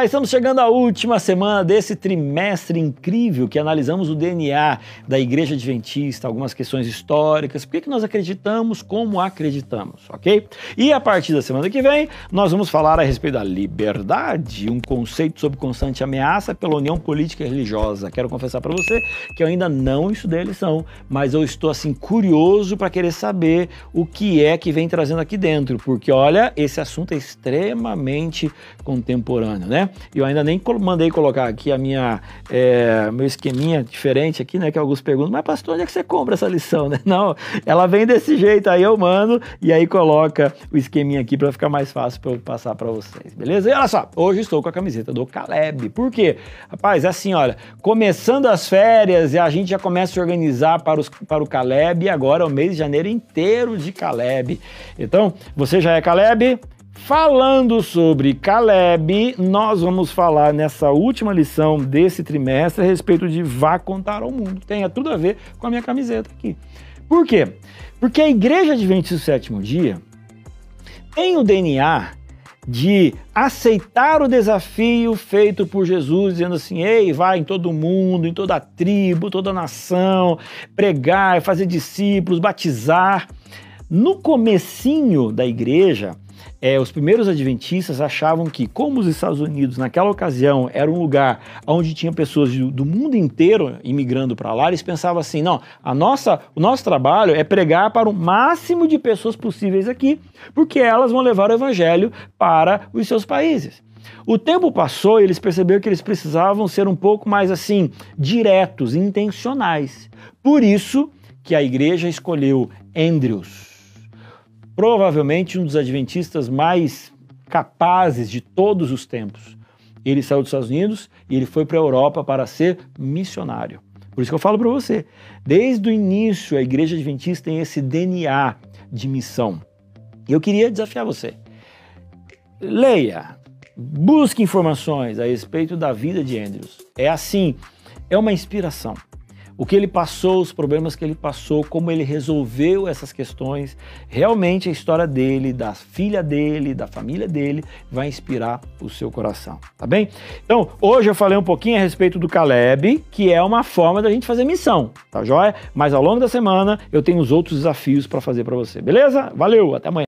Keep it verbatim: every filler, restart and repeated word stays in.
estamos chegando à última semana desse trimestre incrível que analisamos o D N A da Igreja Adventista, algumas questões históricas, por que que nós acreditamos como acreditamos, ok? E a partir da semana que vem, nós vamos falar a respeito da liberdade, um conceito sobre constante ameaça pela união política e religiosa. Quero confessar para você que eu ainda não estudei a lição, mas eu estou assim curioso para querer saber o que é que vem trazendo aqui dentro, porque olha, esse assunto é extremamente contemporâneo, né? Eu ainda nem mandei colocar aqui a minha, é, meu esqueminha diferente aqui, né? Que alguns perguntam, mas pastor, onde é que você compra essa lição, né? Não, ela vem desse jeito, aí eu mando e aí coloca o esqueminha aqui para ficar mais fácil para eu passar para vocês, beleza? E olha só, hoje estou com a camiseta do Caleb, por quê? Rapaz, é assim, olha, começando as férias e a gente já começa a se organizar para, os, para o Caleb e agora é o mês de janeiro inteiro de Caleb. Então, você já é Caleb? Falando sobre Caleb, nós vamos falar nessa última lição desse trimestre a respeito de vá contar ao mundo. Tem tudo a ver com a minha camiseta aqui. Por quê? Porque a Igreja Adventista do Sétimo Dia tem o D N A de aceitar o desafio feito por Jesus, dizendo assim, ei, vai em todo mundo, em toda tribo, toda nação, pregar, fazer discípulos, batizar. No comecinho da igreja, É, os primeiros adventistas achavam que, como os Estados Unidos, naquela ocasião, era um lugar onde tinha pessoas do, do mundo inteiro imigrando para lá, eles pensavam assim, não, a nossa, o nosso trabalho é pregar para o máximo de pessoas possíveis aqui, porque elas vão levar o evangelho para os seus países. O tempo passou e eles perceberam que eles precisavam ser um pouco mais, assim, diretos, intencionais. Por isso que a igreja escolheu Andrews, provavelmente um dos adventistas mais capazes de todos os tempos. Ele saiu dos Estados Unidos e ele foi para a Europa para ser missionário. Por isso que eu falo para você, desde o início a Igreja Adventista tem esse D N A de missão. E eu queria desafiar você. Leia, busque informações a respeito da vida de Andrews. É assim, é uma inspiração. O que ele passou, os problemas que ele passou, como ele resolveu essas questões, realmente a história dele, da filha dele, da família dele, vai inspirar o seu coração, tá bem? Então, hoje eu falei um pouquinho a respeito do Caleb, que é uma forma da gente fazer missão, tá joia? Mas ao longo da semana eu tenho os outros desafios para fazer para você, beleza? Valeu, até amanhã!